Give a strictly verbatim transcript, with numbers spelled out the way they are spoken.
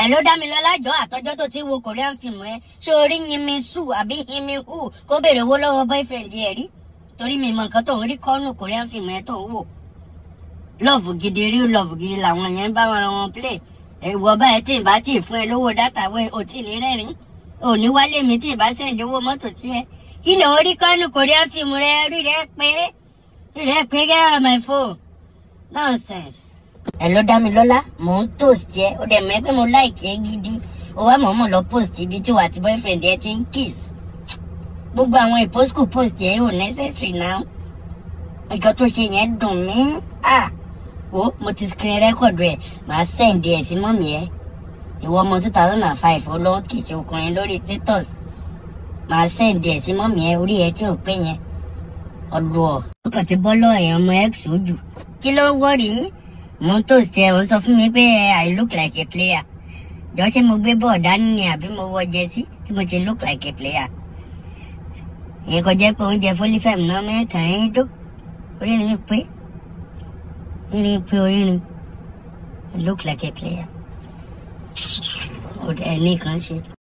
ẹ ló dá mi lọ́lá jọ àtọ́jọ́ tó ti wo Korean film ẹ ṣé orí yin mi sù àbí yin mi hù kó béèrè owó lọ́wọ́ boyfriend ẹ rí torí mi mọ nǹkan tó ń rí kọ́nù Korean film ẹ tó ń wò love gidi rí love gidi làwọn yẹn bá wọn wọn play ìwọ báyìí tí ì bá tí ì fún ẹ lówó dátà wẹ ò tí ì ní rẹ́rìn ò ní wálé mi tí ì bá sẹ́ǹdì owó mọ́tò tí ẹ kí ló ń rí kọ́nù Korean film rẹ rí rẹ pé rí rẹ pé get out of my phone nonsense. ẹ ló dá mi lọ́lá mò ń toast ẹ ó dẹ̀ mọ̀ ẹ́ pé mo like ẹ gidi ó wá mọ̀ọ́mọ̀ lọ post ibi tí wà àti boyfriend ẹ ti ń kiss gbogbo àwọn ìpòsùkù post ẹ ò necessary now nǹkan tó ṣe yẹn dùn mí ah wo mo ti screen record ẹ màá send ẹ sí mọ́mì ẹ ìwọ ọmọ two thousand and five ó lọ kiss ọkùnrin lórí status màá send ẹ sí mọ́mì ẹ orí ẹ tí ò pé yẹn ọlọ́ọ̀ ó kàn ti bọ́ lọ́ọ̀ ẹ̀yàn ọmọ x ojú kí ló wọ́ọ̀rì yín mo ń toast ẹ ò sọ fún mi pé I look like a player jọ ṣé mo gbé bọ́ọ̀ dání ni àbí mo wọ jẹsí tí mo ṣe look like a player ìyẹn kò jẹ́ pé oúnjẹ fólífẹ̀mù náà mẹ́ta ẹ̀yìn dó orí ni pé orí ni pé orí ni I look like a player ó dẹ̀ ní kan ṣe.